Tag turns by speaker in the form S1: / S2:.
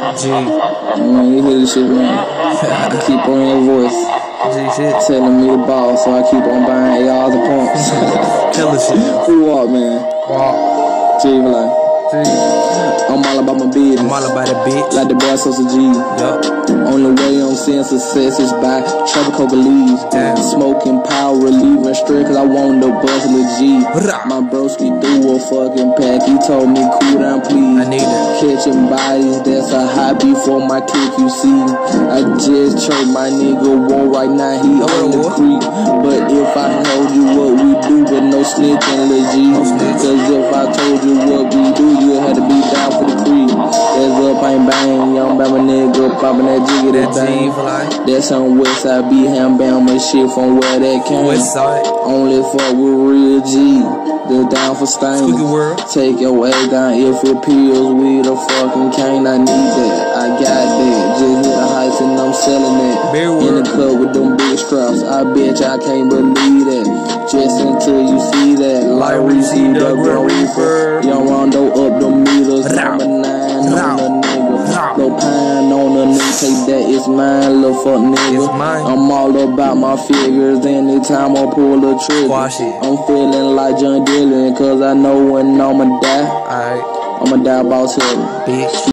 S1: G.
S2: Man, you hear this shit, man. I keep on your voice.
S1: G shit.
S2: Telling me the ball, so I keep on buying ARs and pumps.
S1: Killer shit.
S2: Who up, man?
S1: Wow.
S2: G, like.
S1: G.
S2: I'm all about my business.
S1: I'm all about that bitch.
S2: Like the boy Sosa G.
S1: Yup.
S2: Only way I'm seeing success is by tropical leaves.
S1: Damn.
S2: Smoking power, relieving straight, cause I want the buzz with G. My broski threw a fucking pack. He told me cool down, please.
S1: I need that.
S2: Catching bodies, that's a hobby for my clique, you see. I just choked my nigga war right now, he on the creek. But if I told you what we do, but no snitching, lil' G. Cause if I told you what we do, you had to be down for the creek. That's up, ain't bang, young Bama nigga, poppin' that jiggy, that thing. That's on Westside, be Bama shit from where that came.
S1: Westside.
S2: Only fuck with real G. They're down for stain. Take your way down if it peels with a fucking cane. I need that, I got that. Just hit the heights and I'm selling that. In the club with them big straps. I bet you I can't believe that. Just until you see that. Like receive the Grim Reaper. Young Rondo up the meters. Number 9 on the nigga. Low pine on the nigga. Take that, it's mine, little fuck nigga. I'm all about my figures. Anytime I pull the trigger, I'm feeling like John Dillon, cause I know when I'ma die. I'ma die about 7. Bitch.